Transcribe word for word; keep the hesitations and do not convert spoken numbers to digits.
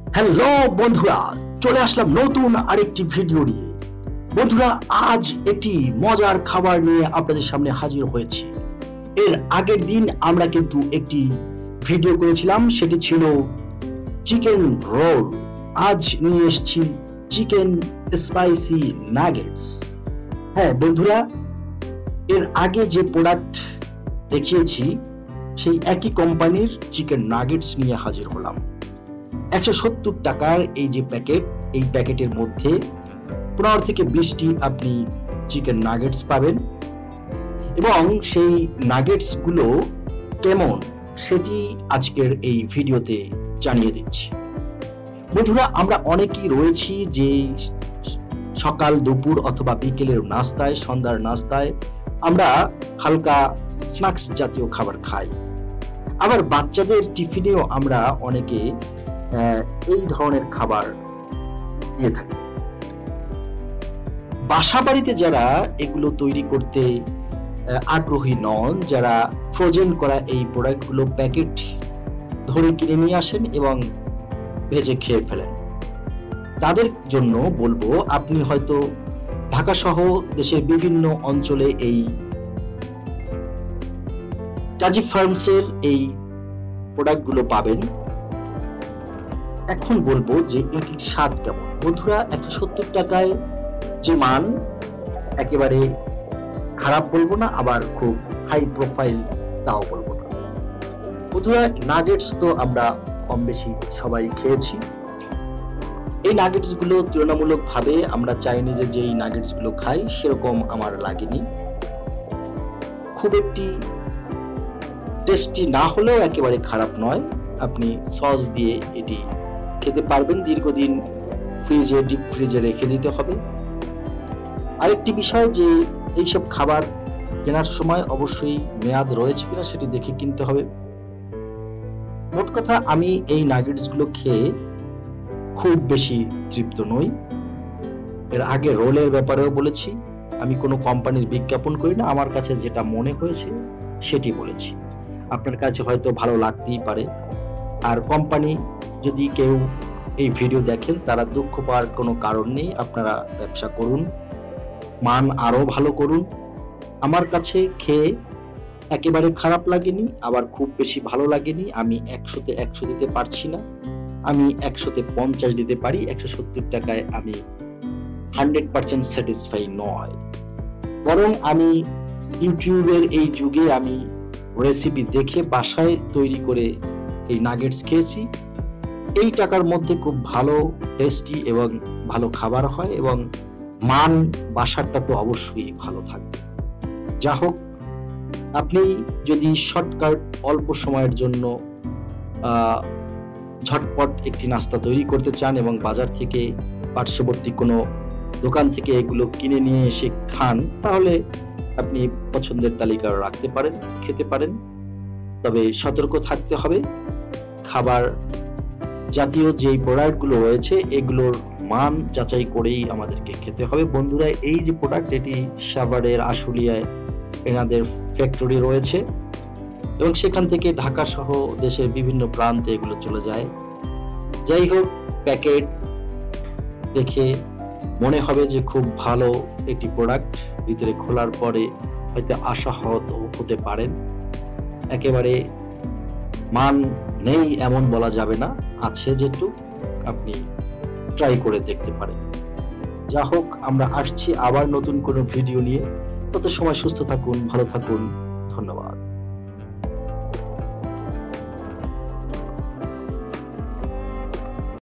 Hello বন্ধুরা, চলে আসলাম নতুন আরেকটি ভিডিও নিয়ে। বন্ধুরা, আজ একটি মজার খাবার নিয়ে আপনাদের সামনে হাজির হয়েছি। এর আগের দিন আমরা কিন্তু একটি ভিডিও করেছিলাম, সেটি ছিল চিকেন রোল। আজ নিয়ে এসেছি চিকেন স্পাইসি নাগেটস। হ্যাঁ বন্ধুরা, এর আগে যে প্রোডাক্ট দেখিয়েছি সেই একই কোম্পানির চিকেন নাগেটস নিয়ে হাজির হলাম। একশো সত্তর টাকার এই যে প্যাকেট, এই প্যাকেটের মধ্যে পনেরো থেকে বিশটি আপনি চিকেন নাগেটস পাবেন এবং সেই নাগেটস গুলো কেমন সেটি আজকের এই ভিডিওতে জানিয়ে দিচ্ছি। বন্ধুরা, আমরা অনেকেই রয়েছি যে সকাল দুপুর অথবা বিকেলের নাস্তায়, সন্ধ্যার নাস্তায় আমরা হালকা স্ন্যাক্স জাতীয় খাবার খাই। আবার বাচ্চাদের টিফিনেও আমরা অনেকে এই ধরনের খাবার দিয়ে থাকি। বাসা বাড়িতে যারা এগুলো তৈরি করতে আগ্রহী নন, যারা ফ্রোজেন করা এই প্রোডাক্টগুলো প্যাকেট ধরে কিনে নিয়ে আসেন এবং ভেজে খেয়ে ফেলেন, তাদের জন্য বলবো, আপনি হয়তো ঢাকা সহ দেশের বিভিন্ন অঞ্চলে এই কাজী ফার্মসের এই প্রোডাক্টগুলো পাবেন। এখন বলবো যে এটির স্বাদ কেমন। বন্ধুরা, একশো সত্তর টাকায় যে মান, একেবারে খারাপ বলবো না, আবার খুব হাই প্রোফাইল তাও বলবো না। বন্ধুরা, নাগেটস তো আমরা কম বেশি সবাই খেয়েছি। এই নাগেটস গুলো তুলনামূলক ভাবে আমরা চাইনিজে যেই নাগেটস গুলো খাই সেরকম আমার লাগেনি। খুব একটি টেস্টি না হলেও একেবারে খারাপ নয়। আপনি সস দিয়ে এটি খেতে পারবেন। দীর্ঘদিন ফ্রিজে, ডিপ ফ্রিজে রেখে দিতে হবে। আরেকটি বিষয় যে এইসব খাবার কেনার সময় অবশ্যই মেয়াদ রয়েছে কিনা সেটি দেখে কিনতে হবে। মোট কথা, আমি এই নাগেটস গুলো খেয়ে খুব বেশি তৃপ্ত নই। এর আগে রোলের ব্যাপারেও বলেছি, আমি কোনো কোম্পানির বিজ্ঞাপন করি না, আমার কাছে যেটা মনে হয়েছে সেটি বলেছি। আপনার কাছে হয়তো ভালো লাগতেই পারে। আর কোম্পানি যদি কেউ এই ভিডিও দেখেন, তারা দুঃখ পাওয়ার কোনো কারণ নেই। আপনারা ব্যবসা করুন, মান আরো ভালো করুন। আমার কাছে খেয়ে একেবারে খারাপ লাগেনি, আবার খুব বেশি ভালো লাগেনি। আমি একশোতে একশো দিতে পারছি না, আমি একশোতে পঞ্চাশ দিতে পারি। একশো সত্তর টাকায় আমি হান্ড্রেড পার্সেন্ট স্যাটিসফাই নয়। বরং আমি ইউটিউবের এই যুগে আমি রেসিপি দেখে বাসায় তৈরি করে এই নাগেটস খেয়েছি। এই টাকার মধ্যে খুব ভালো টেস্টি এবং ভালো খাবার হয় এবং মান বাসারটা তো অবশ্যই ভালো থাকবে। যা হোক, আপনি যদি শর্টকাট অল্প সময়ের জন্য আহ ঝটপট একটি নাস্তা তৈরি করতে চান এবং বাজার থেকে পার্শ্ববর্তী কোনো দোকান থেকে এগুলো কিনে নিয়ে এসে খান, তাহলে আপনি পছন্দের তালিকা রাখতে পারেন, খেতে পারেন। তবে সতর্ক থাকতে হবে। খাবার জাতীয় যে প্রোডাক্টগুলো রয়েছে এগুলোর মান যাচাই করেই আমাদেরকে খেতে হবে। বন্ধুরা, এই যে প্রোডাক্ট, এটি সাভারের আশুলিয়ায় এনাদের ফ্যাক্টরি রয়েছে এবং সেখান থেকে ঢাকা সহ দেশের বিভিন্ন প্রান্তে এগুলো চলে যায়। যাই হোক, প্যাকেট দেখে মনে হবে যে খুব ভালো একটি প্রোডাক্ট, ভিতরে খোলার পরে হয়তো আশাহত হতে পারেন। একেবারে মান নেই এমন বলা যাবে না, আছে যেটুক আপনি ট্রাই করে দেখতে পারেন। যা হোক, আমরা আসছি আবার নতুন কোনো ভিডিও নিয়ে। তত সময় সুস্থ থাকুন, ভালো থাকুন। ধন্যবাদ।